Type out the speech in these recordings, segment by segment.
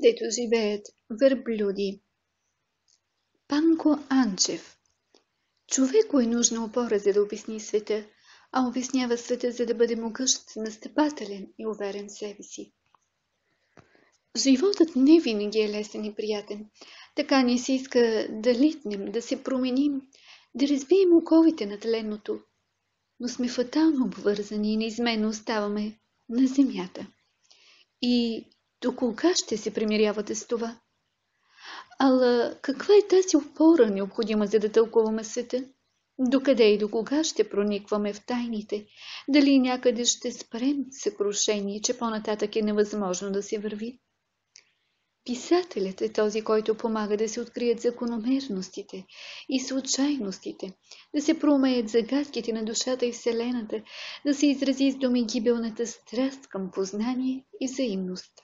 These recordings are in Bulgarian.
дето живеят верблюди. Панко Анчев. Човеко е нужна опора, за да обясни света, а обяснява света, за да бъде могъщ, настъпателен и уверен в себе си. Животът не винаги е лесен и приятен. Така ни се иска да литнем, да се променим, да разбием оковите на тленното. Но сме фатално обвързани и неизменно оставаме на земята. И до кога ще се примирявате с това? Ала каква е тази опора, необходима, за да тълкуваме света? Докъде и до кога ще проникваме в тайните? Дали някъде ще спрем съкрушение, че по-нататък е невъзможно да се върви? Писателят е този, който помага да се открият закономерностите и случайностите, да се проумеят загадките на душата и вселената, да се изрази с думи гибелната страст към познание и взаимност.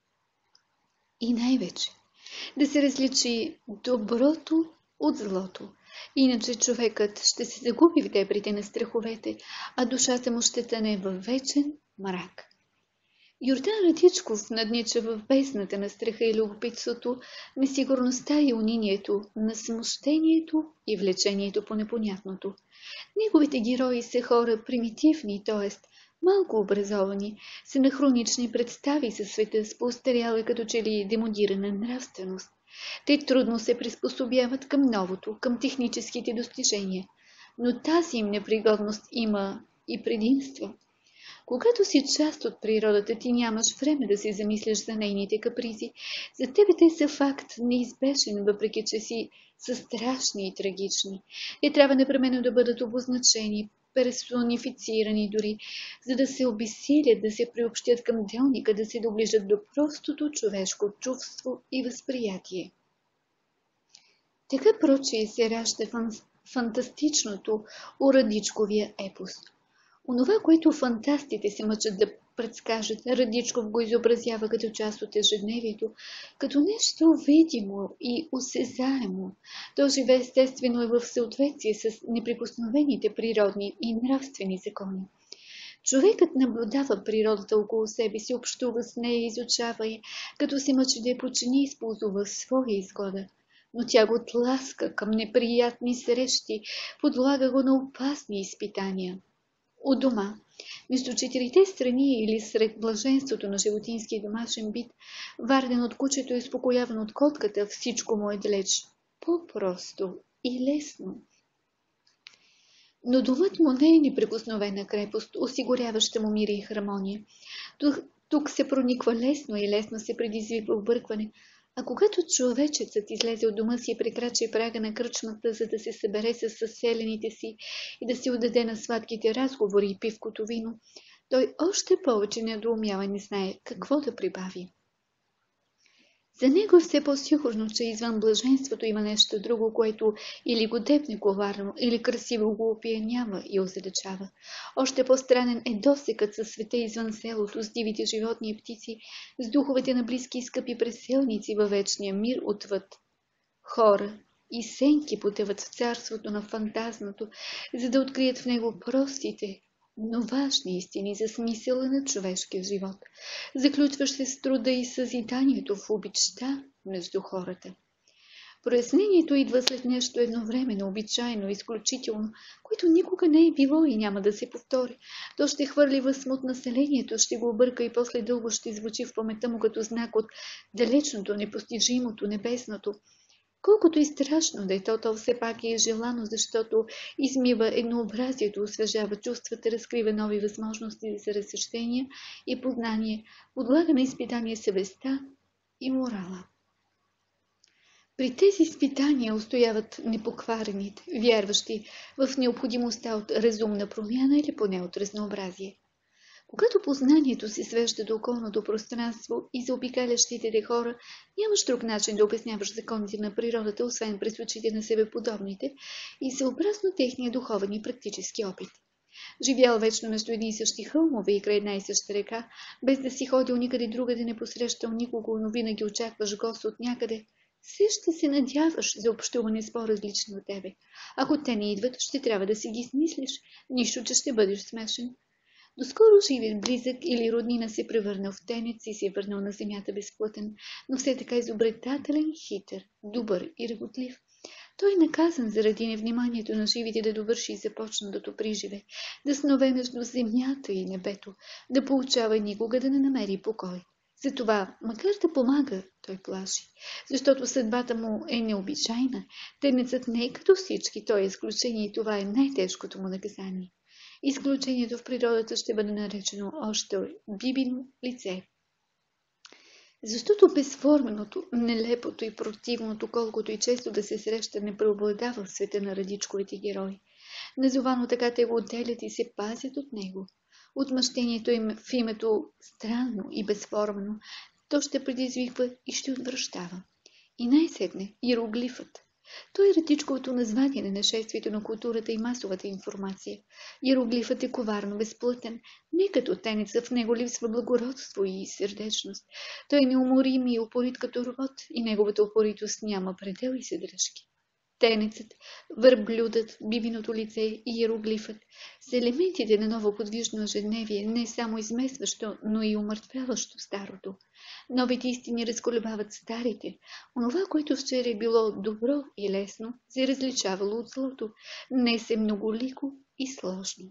И най-вече да се различи доброто от злото. Иначе човекът ще се загуби в дебрите на страховете, а душата му ще тъне във вечен мрак. Йордан Радичков наднича в бездната на страха и любопитството, несигурността и унинието, на смущението и влечението по непонятното. Неговите герои са хора примитивни, т.е. малко образовани, с анахронични представи за света, с поостаряла като че ли демодирана нравственост. Те трудно се приспособяват към новото, към техническите достижения, но тази им непригодност има и предимство. Когато си част от природата, ти нямаш време да се замислиш за нейните капризи. За тебе те са факт неизбежен, въпреки че са страшни и трагични. Те трябва непременно да бъдат обозначени, персонифицирани дори, за да се обесилят, да се приобщят към делника, да се доближат до простото човешко чувство и възприятие. Така прочие се ражда фантастичното у Радичковия епос. Онова, което фантастите се мъчат да предскажат, Радичков го изобразява като част от ежедневието, като нещо видимо и осезаемо. То живее естествено и в съответствие с неприкосновените природни и нравствени закони. Човекът наблюдава природата около себе си, общува с нея, изучава я, като се мъчи да я почини и използва своя изгода. Но тя го тласка към неприятни срещи, подлага го на опасни изпитания. У дома, между четирите страни или сред блаженството на животинския домашен бит, варден от кучето и успокояван от котката, всичко му е далеч по-просто и лесно. Но домът му не е неприкосновена крепост, осигуряваща му мир и хармония. Тук се прониква лесно и лесно се предизвиква объркване. А когато човечецът излезе от дома си и прекрачи прага на кръчмата, за да се събере с съселените си и да се отдаде на сладките разговори и пивкото вино, той още повече недоумява и не знае какво да прибави. За него е все по-сигурно, че извън блаженството има нещо друго, което или го депне коварно, или красиво го опиянява и озадачава. Още по-странен е досекът със света извън селото, с дивите животни и птици, с духовете на близки и скъпи преселници във вечния мир отвъд. Хора и сенки потъват в царството на фантазното, за да открият в него простите, но важни истини за смисъла на човешкия живот, заключващ се с труда и съзиданието в обичта между хората. Прояснението идва след нещо едновременно, обичайно, изключително, което никога не е било и няма да се повтори. То ще хвърли в смут населението, ще го обърка и после дълго ще звучи в паметта му като знак от далечното, непостижимото, небесното. Колкото и страшно да е то все пак е желано, защото измива еднообразието, освежава чувствата, разкрива нови възможности за разсъждения и познание, подлага на изпитание съвестта и морала. При тези изпитания устояват непокварените, вярващи в необходимостта от разумна промяна или поне от разнообразие. Когато познанието се свежда до околното пространство и заобикалящите те хора, нямаш друг начин да обясняваш законите на природата, освен през очите на себеподобните и съобразно техния духовен и практически опит. Живял вечно между едни и същи хълмове и край една и съща река, без да си ходил никъде другаде, не посрещал никого, но винаги очакваш гост от някъде, все ще се надяваш за общуване с по-различни от тебе. Ако те не идват, ще трябва да си ги смислиш, нищо, че ще бъдеш смешен. Доскоро живият близък или роднина се превърнал в тенец и се е върнал на земята безплътен, но все така изобретателен, хитър, добър и работлив. Той е наказан заради невниманието на живите да довърши започнатото приживе, да снове между земята и небето, да получава и никога да не намери покой. Затова, макар да помага, той плаши, защото съдбата му е необичайна. Тенецът не е като всички, той е изключение и това е най-тежкото му наказание. Изключението в природата ще бъде наречено още бибино лице. Защото безформеното, нелепото и противното, колкото и често да се среща, не преобладава в света на радичковите герои. Назовано така те го отделят и се пазят от него. Отмъщението им в името странно и безформено, то ще предизвиква и ще отвръщава. И най-сетне иероглифът. Той е ретичковото название на нашествието на културата и масовата информация. Иероглифът е коварно безплътен, не като тенеца, в него липсва благородство и сърдечност. Той е неуморим и упорит като робот и неговата упоритост няма предел и съдръжки. Тенецът, върблюдът, бибиното лице и иероглифът са елементите на ново подвижно ежедневие, не само изместващо, но и умъртвяващо старото. Новите истини разколебават старите. Онова, което вчера е било добро и лесно, се е различавало от злото. Днес е многолико и сложно.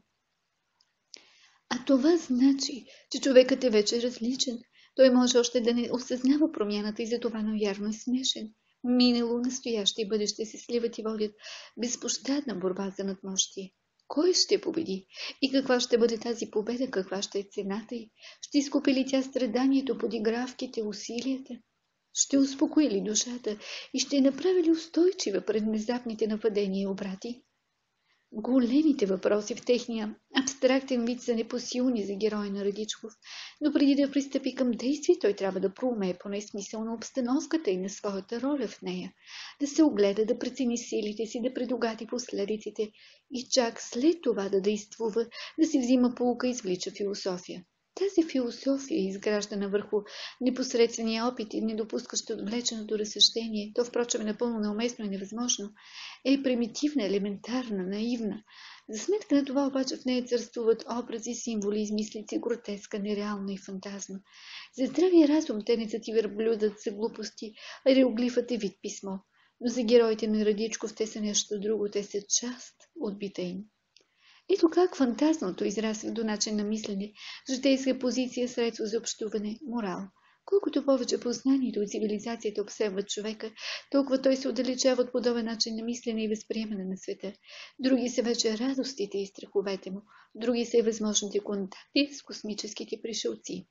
А това значи, че човекът е вече различен. Той може още да не осъзнава промяната и затова навярно е смешен. Минало, настояще и бъдеще се сливат и водят безпощадна борба за надмощие. Кой ще победи? И каква ще бъде тази победа? Каква ще е цената й? Ще изкупи ли тя страданието, подигравките, усилията? Ще успокои ли душата и ще направи ли устойчива пред внезапните нападения и обрати? Големите въпроси в техния абстрактен вид са непосилни за героя на Радичков, но преди да пристъпи към действие, той трябва да проумее поне смисъл на обстановката и на своята роля в нея, да се огледа, да прецени силите си, да предугади последиците и чак след това да действува, да си взима поука и извлича философия. Тази философия е изграждана върху непосредствения опит и недопускаща отвлеченото разсъждение, то впрочем е напълно неуместно и невъзможно, е примитивна, елементарна, наивна. За сметка на това обаче в нея царствуват образи, символи, измислици, гротеска, нереално и фантазно. За здравия разум тенецът и верблюдът са глупости, а иероглифът е вид писмо. Но за героите на Радичков те са нещо друго, те са част от бита им. Ето как фантазното израства до начин на мислене, житейска позиция, средство за общуване, морал. Колкото повече познанието и цивилизацията обсебват човека, толкова той се отдалечава от подобен начин на мислене и възприемане на света. Други са вече радостите и страховете му, други са и възможните контакти с космическите пришелци.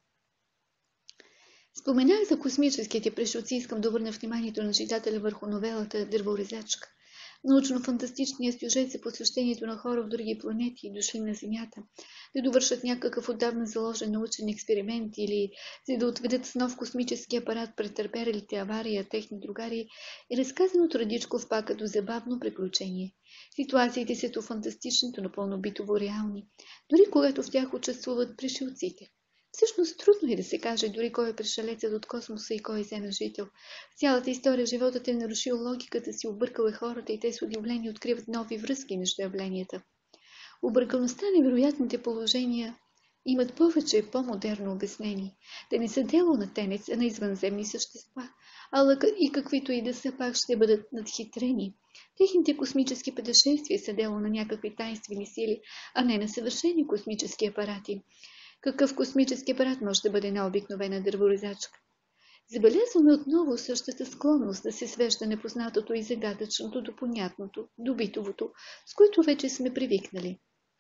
Споменах за космическите пришелци, искам да обърна вниманието на читателя върху новелата «Дърворезачка». Научно-фантастичният сюжет за посещението на хора в други планети, дошли на Земята, да довършат някакъв отдавна заложен научен експеримент или за да отведат с нов космически апарат претърпелите авария техни другари, е разказан от Радичков пак като забавно приключение. Ситуациите са то фантастичното, напълно битово реални, дори когато в тях участвуват пришелците. Всъщност трудно е да се каже дори кой е пришелецът от космоса и кой е земен жител. В цялата история животът е нарушил логиката си, объркал е хората и те с удивление откриват нови връзки между явленията. Объркаността на невероятните положения имат повече по-модерно обяснение. Те не са дело на тенец, а на извънземни същества, и каквито и да са, пак ще бъдат надхитрени. Техните космически пътешествия са дело на някакви таинствени сили, а не на съвършени космически апарати. Какъв космически апарат може да бъде една обикновена дърворезачка? Забелязваме отново същата склонност да се свежда непознатото и загадъчното до понятното, до битовото, с което вече сме привикнали.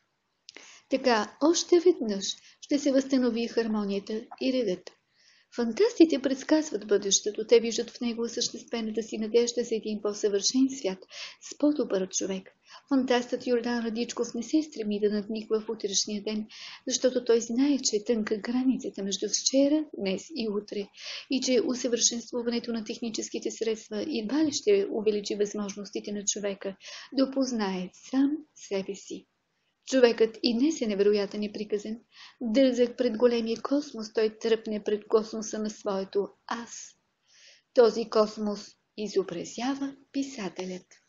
Така, още веднъж ще се възстанови хармонията и редът. Фантастите предсказват бъдещето, те виждат в него осъществената си надежда за един по-съвършен свят, с по-добър човек. Фантастът Йордан Радичков не се стреми да надниква в утрешния ден, защото той знае, че е тънка границата между вчера, днес и утре и че усъвършенствуването на техническите средства едва ли ще увеличи възможностите на човека да опознае сам себе си. Човекът и днес е невероятен и приказен. Дързък пред големия космос, той тръпне пред космоса на своето аз. Този космос изобразява писателят.